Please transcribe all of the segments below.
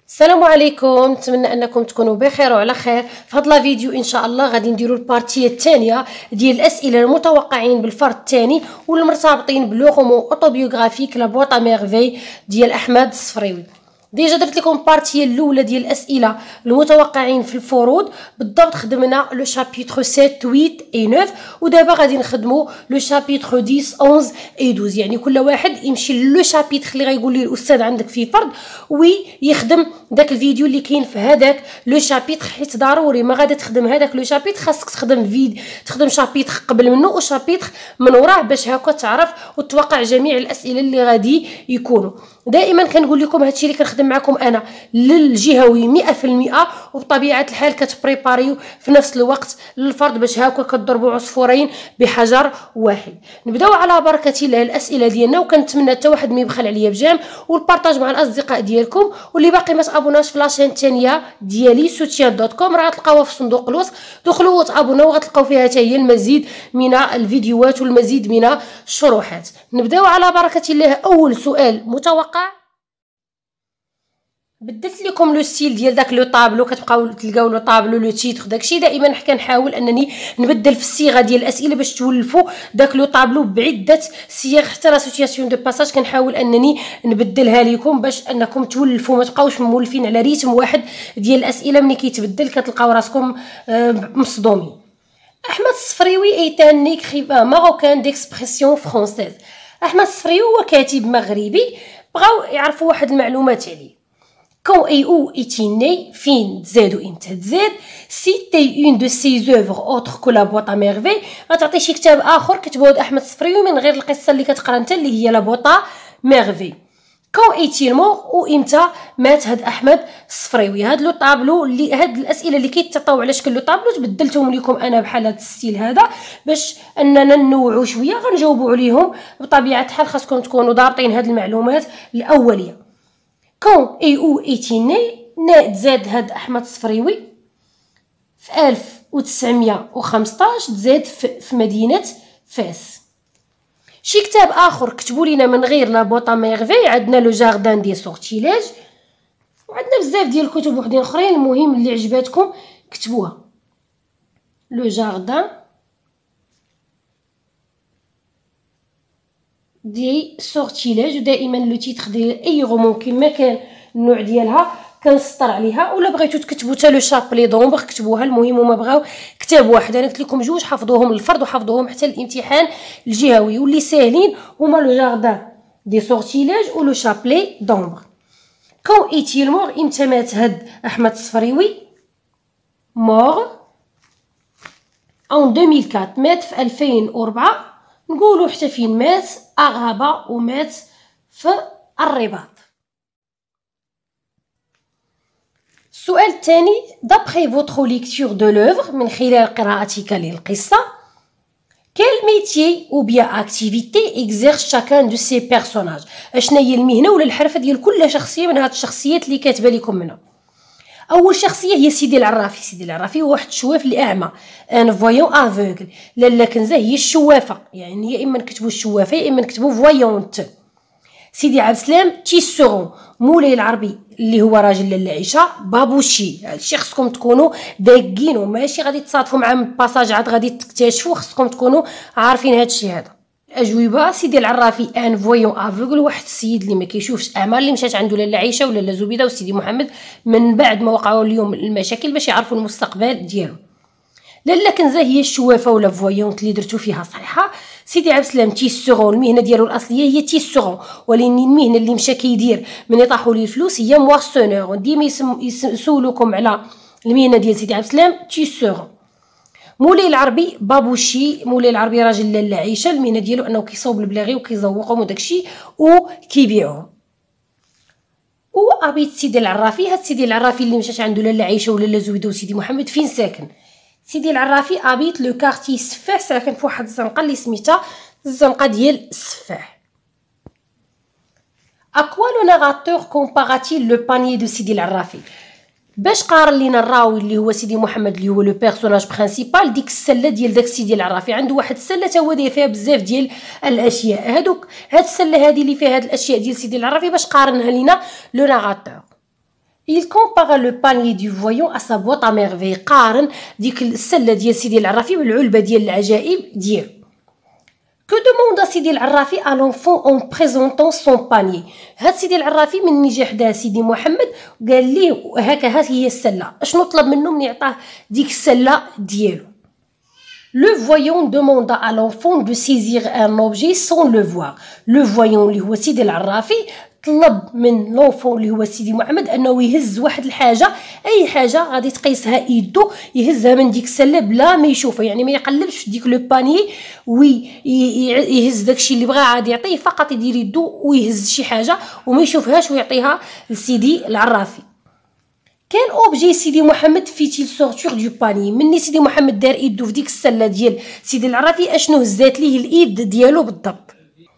السلام عليكم، نتمنى انكم تكونوا بخير وعلى خير. في هذا الفيديو ان شاء الله غادي نديروا البارتيه الثانيه ديال الاسئله المتوقعين بالفرد الثاني والمرتبطين بلو رومون اوتوبيوغرافيك لا بواط ا ميرفي ديال احمد الصفريوي. ديجا درت لكم البارتيه الاولى ديال الاسئله المتوقعين في الفروض، بالضبط خدمنا لو شابيتر 7 8 اي 9 ودابا غادي نخدموا لو شابيتر 10 11 اي 12. يعني كل واحد يمشي لو شابيتر اللي غيقول ليه الاستاذ عندك في فرد ويخدم داك الفيديو اللي كاين في هذاك لو شابيتر، حيت ضروري ما غادي تخدم هذاك لو شابيتر خاصك تخدم شابيتر قبل منه وشابيتر من وراه باش هكا تعرف وتوقع جميع الاسئله اللي غادي يكونوا. دائما كنقول لكم هادشي اللي كنخدم معكم انا للجهوي 100%، وبطبيعه الحال كتبريباريو في نفس الوقت للفرد باش هكا كضربوا عصفورين بحجر واحد. نبداو على بركه الله الاسئله ديالنا، وكنتمنى حتى واحد ما يبخل عليا بجام والبارطاج مع الاصدقاء ديالكم، واللي باقي ما تابوناش في لاشين الثانيه ديالي soutien.com راه تلقاوها في صندوق الوصف، دخلوا وتابوناو وغتلقاو فيها حتى هي المزيد من الفيديوهات والمزيد من الشروحات. نبداو على بركه الله. اول سؤال متوقع، بدلت لكم لو ستيل ديال داك لو طابلو، كتبقاو تلقاو لو طابلو لو تيتر داكشي. دائما كنحاول انني نبدل في الصيغه ديال الاسئله باش تولفوا داك لو طابلو بعده صيغ، حتى لا سيتياسيون دو باساج كنحاول انني نبدلها لكم باش انكم تولفوا، ما تبقاوش مولفين على ريتم واحد ديال الاسئله. ملي كيتبدل كتلقاو راسكم مصدومين. احمد الصفريوي est un écrivain marocain d'expression française. احمد الصفريوي هو كاتب مغربي. بغاو يعرفوا واحد المعلومات عليه. Quand et où est-il né? فين تزاد وامتى تزاد؟ Citez une de ses œuvres autres que la boîte à merveilles. غتعطي شي كتاب اخر كتبه احمد الصفريوي من غير القصه اللي كتقرا انت اللي هي لا بواط ا ميرفي. Quand est-il mort؟ وامتى مات هاد احمد الصفريوي. هاد لو طابلو اللي هاد الاسئله اللي كيتعطاو على شكل لو طابلو تبدلتهم لكم انا بحال هاد الستيل هذا باش اننا ننوعوا شويه غنجاوبوا عليهم. بطبيعه الحال خاصكم تكونوا ضابطين هاد المعلومات الاوليه. Quand et où est-il né؟ تزاد هاد احمد الصفريوي في 1915 تزاد في مدينه فاس. شي كتاب اخر كتبوا لينا من غير لا بواط ا ميرفي، عندنا لو جاردان دي سورتيلاج، وعندنا بزاف ديال الكتب وحدين اخرين. المهم اللي عجباتكم كتبوها. لو جاردان دي سورتيلاج، ودائما لو تيتر ديال اي رومون كما كان النوع ديالها كنسطر عليها، ولا بغيتو تكتبوا حتى لو شابلي دومبر كتبوها. المهم هما بغاو كتاب واحد، انا قلت لكم جوج حفظوهم للفرد وحفظوهم حتى الامتحان الجهوي، واللي ساهلين هما لو جاردان دي سورتيلاج ولو شابلي دومبر. كون ايتيل مور، امتى مات هاد احمد الصفريوي؟ مور ان 2004، مات في 2004. نقولوا حتى فين مات، اغابه، ومات في الرباط. السؤال الثاني، d'après votre lecture de l'œuvre، من خلال قراءتك للقصة، quel métier ou bien activité exerce chacun de ces personnages؟ اشنا هي المهنه ولا الحرفه ديال كل شخصيه من هاد الشخصيات اللي كاتبه لكم منها. اول شخصيه هي سيدي العرافي. سيدي العرافي هو واحد الشواف اللي اعمى، ان فويون افوغل. لاله كنزه هي الشوافه، يعني يا اما نكتبوا الشوافه يا اما نكتبوا فويونت. سيدي عبد السلام تيسورون. مولاي العربي اللي هو راجل لاله عيشه بابوشي. هادشي خصكم تكونوا داقينو، ماشي غادي تصادفوا مع باساج عاد غادي تكتشفوا، خصكم تكونوا عارفين هادشي هذا. الاجوبه، سيدي العرافي ان فويون افوغل، واحد السيد اللي ما كيشوفش اعمى اللي مشات عنده لاله عيشه ولا لاله زبيده وسيدي محمد من بعد ما وقعوا اليوم المشاكل باش يعرفوا المستقبل ديالهم. لاله كنزه هي الشوافه ولا فويونت اللي درتو فيها صحيحه. سيدي عبد السلام تيسورون، المهنه ديالو الاصليه هي تيسورون، ولكن المهنه اللي مشى كيدير من يطيحوا ليه الفلوس هي مواسونور. ديما يسولوكم على المهنه ديال سيدي عبد السلام تيسورون. مولاي العربي بابوشي. مولاي العربي راجل لاله عيشه، المهنه ديالو انه كيصاوب البلاغي وكيزوقهم وداكشي وكيبيعهم. وابيت سيدي العرافي، هاد سيدي العرافي اللي مشات عنده لاله عيشه ولا لاله زويده وسيدي محمد فين ساكن؟ سيدي العرافي ابيت لو كارتي سفاح، ساكن في واحد الزنقه اللي سميتها الزنقه ديال السفاح. اكوا لو ناراتور كومباراتيل لو بانيي دو سيدي العرافي؟ باش قارن لينا الراوي اللي هو سيدي محمد اللي هو لو بيرسوناج برينسيبال ديك السله ديال داك سيدي العرافي. عنده واحد السله تا هو داير فيها بزاف ديال الاشياء. هاد السله هادي اللي فيها هاد الاشياء ديال سيدي العرافي باش قارنها لينا لو ناراتور. Il compare le panier du voyant à sa boîte à merveilles. قارن ديك السلة ديال سيدي العرافي بالعلبة ديال العجائب ديالو. Que demande سيدي العرافي à l'enfant en présentant son panier. هاد سيدي العرافي من جا حدا سيدي محمد قال ليه هكا هات هي السلة. اشنو طلب منه من يعطاه ديك السلة ديالو. Le voyant demanda à l'enfant de saisir un objet sans le voir. Le voyant اللي هو سيدي العرافي طلب من لونفون اللي هو سيدي محمد انه يهز واحد الحاجه، اي حاجه غادي تقيسها يدو يهزها من ديك السله بلا ما يشوفها، يعني ما يقلبش في ديك لو باني ويهز داكشي اللي بغا عاد يعطيه، فقط يدير يدو ويهز شي حاجه وما يشوفهاش ويعطيها لسيدي العرافي. كان اوبجي سيدي محمد فيتيل سورتور دو باني. مني سيدي محمد دار يدو في ديك السله ديال سيدي العرافي اشنو هزات ليه الايد ديالو بالضبط.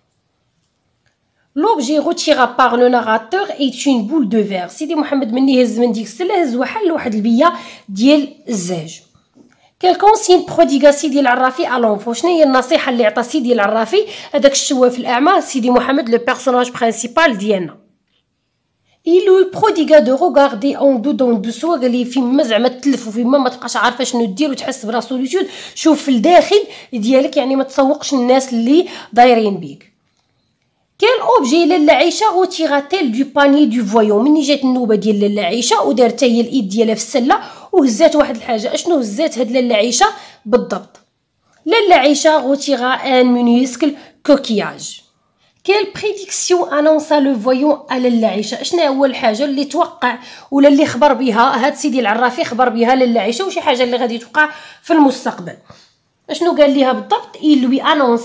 L'objet retiré par le narrateur est une boule de verre. سيدي محمد مني هز من ديك السله هز واحد البيه ديال الزاج. Quel consigne prodiga سيدي العرافي à l'enfant. شنو هي النصيحه اللي عطى سيدي العرافي هذاك الشواف الاعمى سيدي محمد لو بيرسوناج برينسيبال ديالنا. Il lui prodiguait de regarder en dedans de soi. قال لي فيما زعما تلف وفيما ما تبقاش عارفه شنو دير وتحس برا سوليتود، شوف في الداخل ديالك، يعني ما تسوقش الناس اللي دايرين بيك. Quel objet لاله عيشه retira-t-elle du panier du voyant. مني جات النوبه ديال لاله عيشه ودارت هي الايد ديالها في السله وهزات واحد الحاجه. اشنو هزات هاد لاله عيشه بالضبط؟ لاله عيشه retira un minuscule coquillage. Quelle prédiction annonça le voyant à لاله عيشه. شنو هو الحاجه اللي توقع ولا اللي خبر بها هاد سيدي العرافي خبر بها لاله عيشه وشي حاجه اللي غادي توقع في المستقبل؟ اشنو قال ليها بالضبط؟ il lui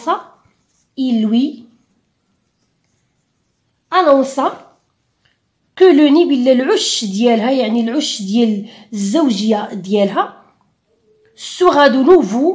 annonça que le nid بلا العش ديالها، يعني العش ديال الزوجيه ديالها sera de nouveau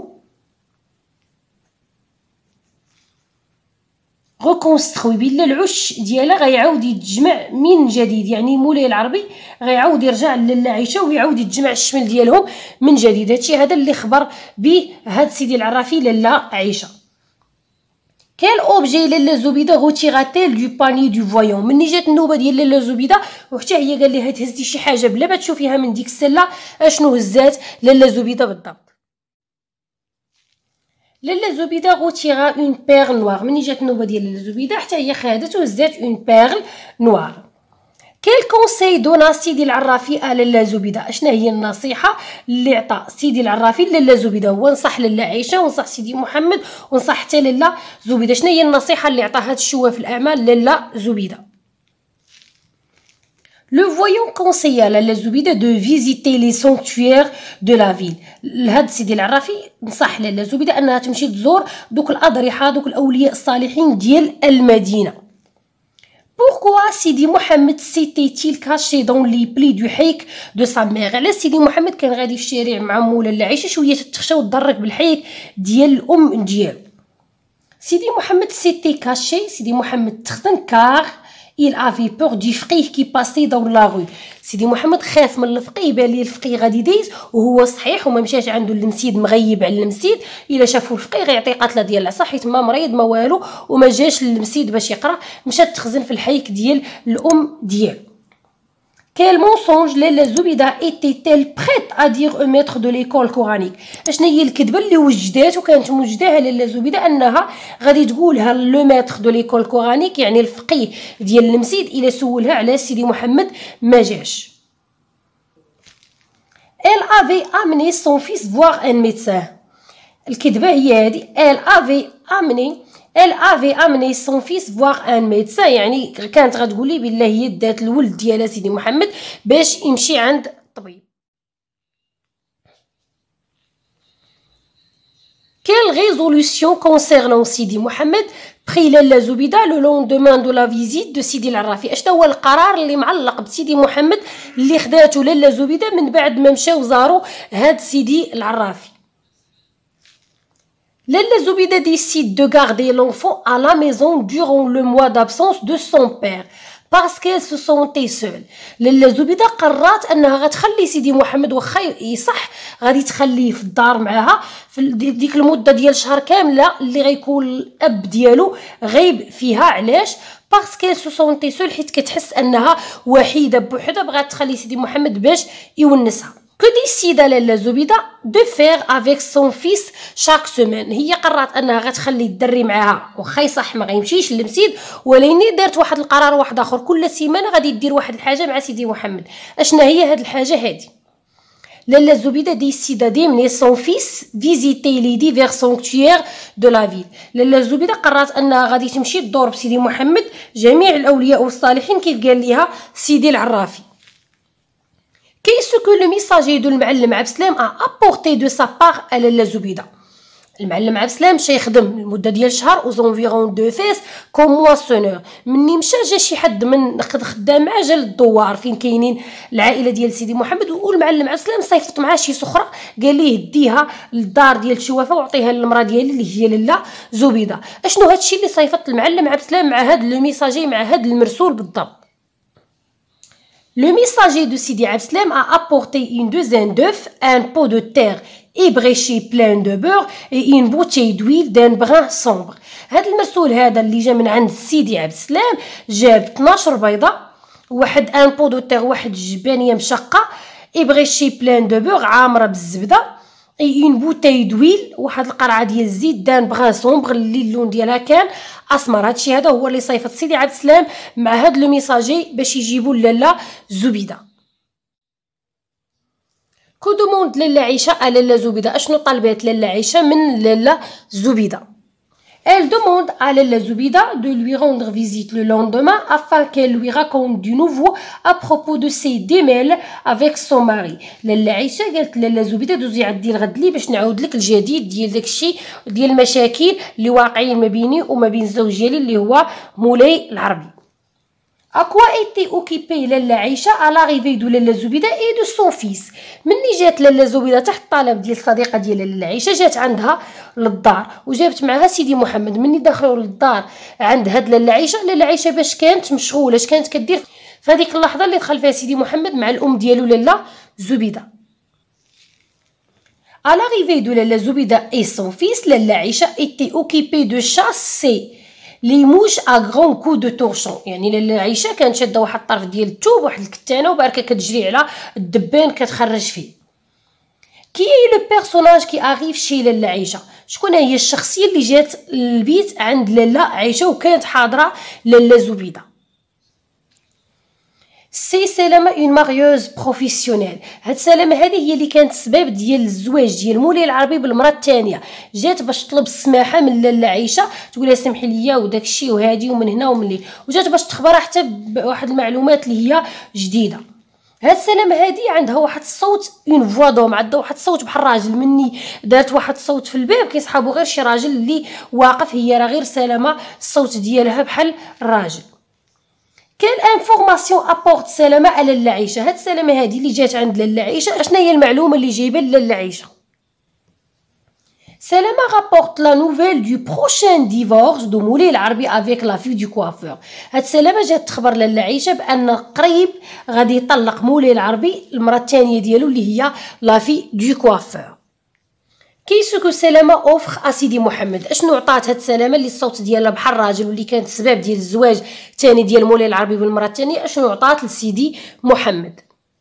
reconstruit. بلا العش ديالها غيعاود يتجمع من جديد، يعني مولاي العربي غيعاود يرجع للاله عيشه ويعاود يتجمع الشمل ديالهم من جديد. هادشي هذا اللي خبر به هاد سيدي العرافي لاله عيشه. Quel objet لاله زبيده retira-t-elle du panier du voyant. مني جات النوبه ديال لاله زبيده وحتى هي قال لها تهزي شي حاجه بلا ما تشوفيها من ديك السله. اشنو هزات لاله زبيده بالضبط؟ لاله زبيده retira une perle noire. مني جات النوبه ديال لاله زبيده حتى هي خادت وهزات une perle noire. Quel conseil donna سيدي العرافي à لاله زبيده. اشنا هي النصيحه اللي عطى سيدي العرافي لاله زبيده؟ هو نصح لاله عيشه ونصح سيدي محمد ونصح حتى لاله زبيده. شنو هي النصيحه اللي عطاها هاد الشواف الاعمى لاله زبيده؟ Le voyant conseilla لاله زبيده de visiter les sanctuaires de la ville. هاد سيدي العرافي نصح لاله زبيده انها تمشي تزور دوك الاضرحه دوك الاولياء الصالحين ديال المدينه. Pourquoi سيدي محمد s'était-il caché dans les plis du حيك de sa mère. على سيدي محمد كان غادي في الشارع مع مولا لاله عيشه شويه تتخشى وتضرك بالحيك ديال الام ديالو. سيدي محمد s'était caché. سيدي محمد تخدم car il avait peur du فقيه qui passait dans la rue. سيدي محمد خاف من الفقيه، بان ليه الفقيه غادي دايز وهو صحيح وما مشاش عنده المسيد مغيب على المسيد، الا شافو الفقيه غيعطي قتله ديال العصا حيت ما مريض ما والو وما جاش للمسيد باش يقرا، مشات تخزن في الحيك ديال الام ديالو. Quel mensonge لاله زبيده était-elle prête à dire au maître de l'école coranique. اشنا هي الكذبه اللي وجدات وكانت موجداها لاله زبيده انها غادي تقولها لو ميتر دو ليكول كورانيك، يعني الفقيه ديال المسيد الا سولها على سيدي محمد ما جاش. Elle avait amené son fils voir un médecin. الكذبه هي هذه. Elle avait amené son fils voir un médecin، يعني كانت غتقولي بالله هي دات الولد ديالها سيدي محمد باش يمشي عند الطبيب. Quelle résolution concernant سيدي محمد prit لاله زبيده le lendemain de la visite de سيدي العرافي. اشتا هو القرار اللي معلق بسيدي محمد اللي خداتو لاله زبيده من بعد ما مشاو زاروا هاد سيدي العرافي؟ لاله زبيده décide de garder l'enfant à la maison durant le mois d'absence de son père. parce qu'elle se sentait seule. لاله زبيده قررت انها غتخلي سيدي محمد واخا يصح غادي تخليه في الدار معاها في ديك المده ديال شهر كامله اللي غيكون الاب ديالو غايب فيها. علاش؟ parce qu'elle se sentait seule، حيت كتحس انها وحيده بوحدها، بغات تخلي سيدي محمد باش يونسها. que décide لاله زبيده de faire avec son fils chaque semaine. هي قررت انها غتخلي الدري معاها واخا يصح ما غيمشيش للمسجد، ولكن دارت واحد القرار واحد اخر، كل سيمانه غادي دير واحد الحاجه مع سيدي محمد. اشنا هي هاد الحاجه هادي؟ لاله زبيده décide d'emmener son fils visiter les divers sanctuaires de la ville. لاله زبيده قررت انها غادي تمشي تدور بسيدي محمد جميع الاولياء والصالحين كيف قال ليها سيدي العرافي. Qu'est-ce que le messager de المعلم عبد السلام a apporté de sa part à لاله زبيده؟ المعلم عبد السلام مشى يخدم المده ديال شهر aux environs de Fès comme moissonneur. مني مشى جا شي حد من خدام معاه، جا للدوار فين كاينين العائله ديال سيدي محمد، والمعلم عبد السلام صيفط معاه شي سخره قال ليه ديها للدار ديال الشوافه وعطيها للمراه ديالي اللي هي لاله زبيده. اشنو هادشي اللي صيفط المعلم عبد السلام مع هاد لو ميساجي، مع هاد المرسول بالضبط؟ Le messager de Sidi Abdeslam a apporté une douzaine d'œufs, un pot de terre ébréché plein de beurre et une bouteille d'huile d'un brun sombre. هذا المرسول هذا اللي جا من عند سيدي عبد السلام جاب 12 بيضه، واحد ان بو دو تيغ، واحد الجبانيه مشقه، ébréché plein de beurre عامره بالزبده، اي اون بوتاي دويل، واحد القرعه ديال الزيت، دان بغان سومبر اللي اللون ديالها كان اسمر. هادشي هذا هو اللي صيفط سيدي عبد السلام مع هاد لو ميساجي باش يجيبوا لاله زبيده. كو دوموند لاله عيشه لاله زبيده؟ اشنو طلبات لاله عيشه من لاله زبيده؟ Elle demande à Lalla Zoubida de lui rendre visite le lendemain afin qu'elle lui raconte du nouveau à propos de ses démêlés avec son mari. لاله عيشه قالت لاله زبيده دوزي عندي الغد لي باش نعاود لك الجديد ديال داكشي ديال المشاكل اللي واقعين ما بيني وما بين الزوج ديالي اللي هو مولاي العربي. À quoi était occupée لاله عيشه à l'arrivée de لاله زبيده et de son fils؟ مني جات لاله زبيده تحت الطلب ديال الصديقه ديال لاله عيشه، جات عندها للدار وجابت معها سيدي محمد. مني دخلوا للدار عند هاد لاله عيشه باش كانت مشغوله، اش كانت كدير في هذيك اللحظه اللي دخل فيها سيدي محمد مع الام ديالو لاله زبيده؟ À l'arrivée de لاله زبيده et son fils, لاله عيشه était occupée de chasser لي موش ا غران كو دو تورشون. يعني لاله عيشه كانت شاده واحد الطرف ديال الثوب، واحد الكتانه، وباركه كتجري على الدبان كتخرج فيه. كي لو بيرسوناج كي اريف شي لاله عيشه؟ شكون هي الشخصيه اللي جات للبيت عند لاله عيشه وكانت حاضره لاله زبيده؟ سي سلامه اون ماريوز بروفيسيونيل. هاد سلامه هذه هي اللي كانت السبب ديال الزواج ديال مولاي العربي بالمره الثانيه. جات باش تطلب السماحه من لاله عيشه، تقول لها سمحي لي وداكشي وهادي ومن هنا ومن لي، وجات باش تخبرها حتى بواحد المعلومات اللي هي جديده. هاد سلامه هادي عندها واحد الصوت اون فوا دوم، عندها واحد الصوت بحال الراجل. مني دارت واحد الصوت في الباب كيصحابو غير شي راجل اللي واقف، هي راه غير سلامه الصوت ديالها بحال الراجل. كاين انفورماسيون ابورت سلامه على لاله عيشه؟ هاد سلامه هادي اللي جات عند لاله عيشه اشنا هي المعلومه اللي جايبه لاله عيشه؟ سلامه rapporte la nouvelle du prochain divorce de مولاي العربي avec la fille du coiffeur. هاد سلامه جات تخبر لاله عيشه بان قريب غادي يطلق مولاي العربي المراه الثانيه ديالو اللي هي لا في دو كوافور. كيسكو سلامه اوفر اسيدي محمد؟ اشنو عطات هاد سلامه اللي الصوت ديالها بحال الراجل واللي كانت السبب ديال الزواج الثاني ديال مولاي العربي بالمره الثانيه؟ اشنو عطات لسيدي محمد؟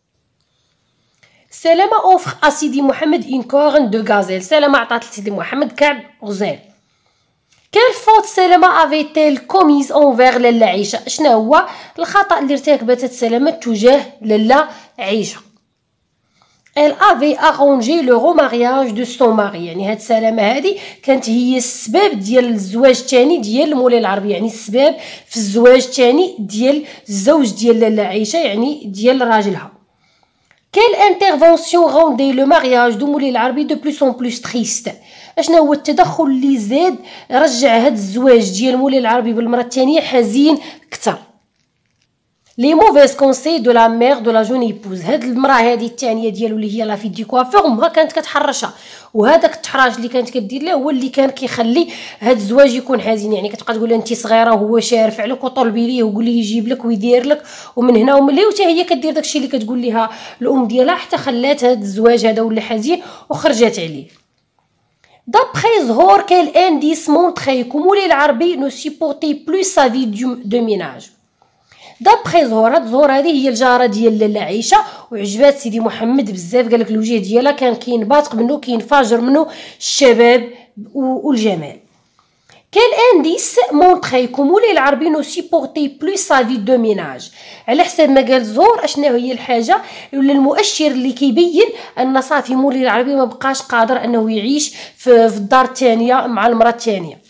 سلامه اوفر اسيدي محمد اون كورن دو غازيل. سلامه عطات لسيدي محمد كعب غزال. كيل فوت سلامه افيتيل كوميز اونفير لاله عيشه؟ اشنا هو الخطا اللي ارتكبت هاد سلامه تجاه لاله عيشه؟ Elle avait arrangé le remariage de son mari. يعني هاد سلامه هادي كانت هي السبب ديال الزواج الثاني ديال مولاي العربي، يعني السبب في الزواج الثاني ديال الزوج ديال لاله عيشه، يعني ديال راجلها. Quelle intervention rendait le mariage de مولاي العربي de plus en plus triste؟ اشنا هو التدخل اللي زاد رجع هاد الزواج ديال مولاي العربي بالمره الثانيه حزين كثر؟ لي موفيز كونساي دو لا مير دو لا جون ايبوز. هاد المراه هادي الثانيه ديالو اللي هي لا في دي كوافور امها كانت كتحرشها، وهذاك التحراش اللي كانت كدير له هو اللي كان كيخلي هاد الزواج يكون حزين. يعني كتبقى تقول لها انت صغيره وهو شارف عليك وطلبي ليه وقولي ليه يجيب لك ويدير لك ومن هنا ومن ليه، وتا هي كدير داكشي اللي كتقول ليها الام ديالها، حتى خلات هاد الزواج هذا ولا حزين وخرجت عليه. D'après Zhor, quel indice montrait que Moulay العربي ne supportait plus sa vie de ménage. دابخي زهور هذه هي الجاره ديال لاله عائشه، وعجبات سيدي محمد بزاف. قالك الوجه ديالها كان كينباتق منه، كينفجر منه الشباب والجمال. كان انديس مونطري كو مولاي العربي نو سيبورتي بلوس سا في دو ميناج. على حسب ما قال زهور اشنو هي الحاجه ولا المؤشر اللي كيبين ان صافي مولاي العربي ما بقاش قادر انه يعيش في الدار الثانيه مع المراه الثانيه.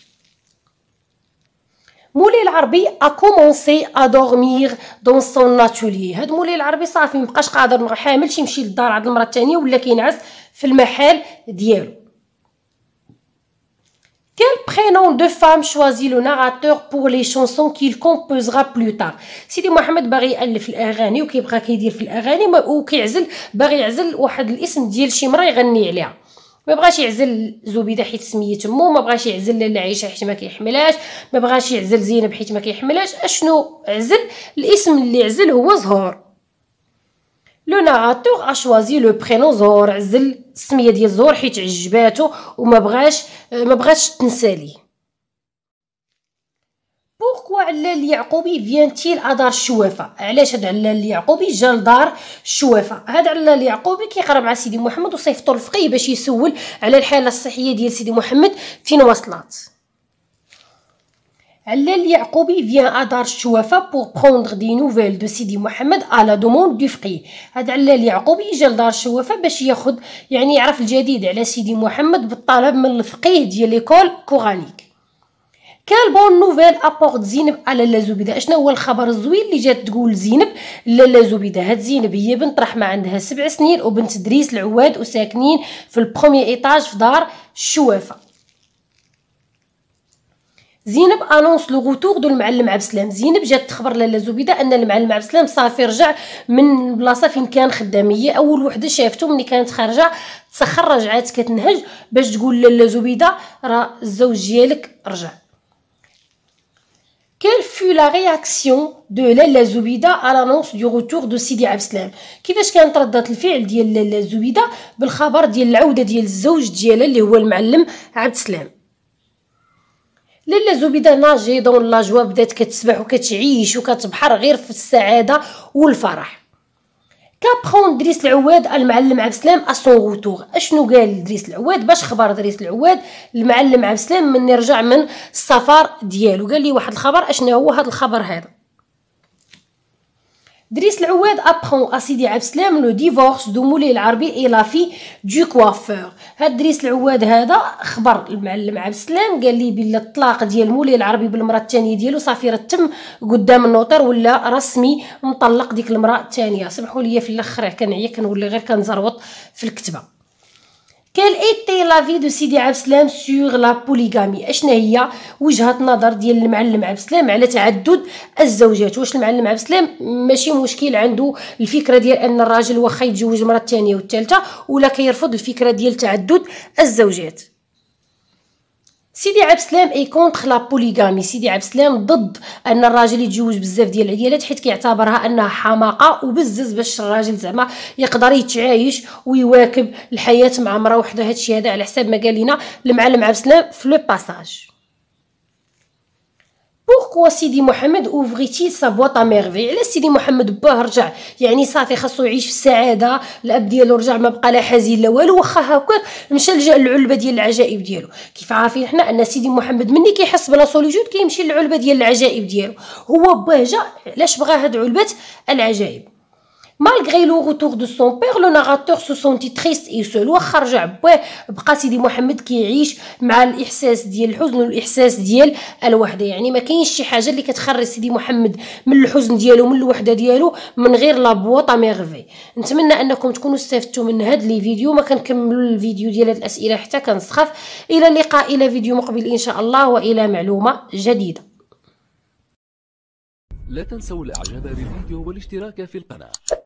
مولاي العربي a commencé à dormir dans son atelier. هاد مولاي العربي صافي مبقاش قادر ما حاملش يمشي للدار عند المراه الثانيه ولا كينعس في المحل ديالو. Quel prénom de femme choisit le narrateur pour les chansons qu'il composera plus tard. سيدي محمد باغي يالف الاغاني وكيبقى كيدير في الاغاني وكيعزل، باغي يعزل واحد الاسم ديال شي مرا يغني عليها. ما بغاش يعزل زبيده حيت سميت امو، ما بغاش يعزل لاله عائشه حيت ما كيحملهاش، ما بغاش يعزل زينب حيت ما كيحملهاش. اشنو عزل؟ الاسم اللي عزل هو زهور. لو ناراتور ا شوازي لو برينون زهور، عزل السميه ديال زهور حيت عجباتو وما بغاش تنساليه. بوركوا علال اليعقوبي فيانتيل ادار الشوافه. علاش هاد علال اليعقوبي جا لدار الشوافه؟ هاد علال اليعقوبي كيقرا مع سيدي محمد وصيفطو الفقيه باش يسول على الحاله الصحيه ديال سيدي محمد فين وصلت. علال اليعقوبي فيان ادار الشوافه بور بروندر دي نوفيل دو سيدي محمد على دوموند دو فقيه. هاد علال اليعقوبي جا لدار الشوافه باش ياخد يعني يعرف الجديد على سيدي محمد بالطلب من الفقيه ديال ليكول كورانيك. كال بون نوفيل ابورت زينب على لاله زبيده. اشنا هو الخبر الزوين اللي جات تقول زينب لاله زبيده؟ هاد زينب هي بنت رحمه عندها 7 سنين وبنت دريس العواد وساكنين في البروميي ايطاج في دار الشوافه. زينب انونس لو غوتور دو المعلم عبد السلام. زينب جات تخبر لاله زبيده ان المعلم عبد السلام صافي رجع من البلاصه فين كان خدام. هي اول وحده شافته ملي كانت خارجه تسخر، رجعات كتنهج باش تقول لاله زبيده راه الزوج ديالك رجع. Quelle fut la réaction de لاله زبيده à l'annonce du retour de سيدي عبد السلام؟ كيفاش كانت ردة الفعل ديال لاله زبيده بالخبر ديال العوده ديال الزوج ديالها اللي هو المعلم عبد السلام؟ لاله زبيده ناجي دون لا جوا، بدات كتسبح وكتعيش وكتبحر غير في السعاده والفرح. كابخون دريس العواد المعلم عبد السلام اسون غوتور. اشنو قال دريس العواد؟ باش خبر دريس العواد المعلم عبد السلام من يرجع من السفر ديالو، قال لي واحد الخبر. اشنو هو هذا الخبر هذا؟ دريس العواد ابخون اسيدي عبد السلام لو ديفورس دو مولاي العربي اي لا في دو كوافور. هاد دريس العواد هذا خبر المعلم عبد السلام، قال لي بلا الطلاق ديال مولاي العربي بالمراه الثانيه ديالو صافي راه تم قدام النوطر ولا رسمي مطلق ديك المراه الثانيه. سمحوا لي في الاخر كنعيا كنولي غير كنزروط في الكتبه. Quelle était l'avis de سيدي عبد السلام sur la polygamie؟ اشنا هي وجهة نظر ديال المعلم عبد السلام على تعدد الزوجات؟ واش المعلم عبد السلام ماشي مشكل عنده الفكره ديال ان الراجل واخا يتزوج المراه الثانيه والثالثه، ولا كيرفض الفكره ديال تعدد الزوجات؟ سيدي عبد السلام اي كونتر لا بوليغامي. سيدي عبد السلام ضد ان الراجل يتزوج بزاف ديال العيالات، حيت كيعتبرها انها حماقه وبزز باش الراجل زعما يقدر يتعايش ويواكب الحياه مع مرا وحده. هادشي هذا على حساب ما قال لنا المعلم عبد السلام في لو باساج. بوركوا سيدي محمد اوفريتي سا بواط ا ميرفي؟ على سيدي محمد باه رجع يعني صافي خاصو يعيش في السعاده، الاب ديالو رجع ما بقى لا حزين لا والو، واخا هكاك مشى لجا للعلبه ديال العجائب ديالو. كيف عارفين حنا ان سيدي محمد ملي كيحس بلا سوليجود كيمشي للعلبه ديال العجائب ديالو. هو باه جا علاش بغى هاد علبه العجائب؟ Malgré le retour de son père, le narrateur se sentit triste et seul. واخا رجع باه بقى سيدي محمد كيعيش مع الاحساس ديال الحزن والاحساس ديال الوحده. يعني ما كاينش شي حاجه اللي كتخرج سيدي محمد من الحزن ديالو من الوحده ديالو من غير لا بواطه ميرفي. نتمنى انكم تكونوا استفدتوا من هذا لي فيديو. ما كنكملوا الفيديو ديال هاد الاسئله حتى كنسخف. الى اللقاء الى فيديو مقبل ان شاء الله والى معلومه جديده. لا تنسوا الاعجاب بالفيديو والاشتراك في القناة.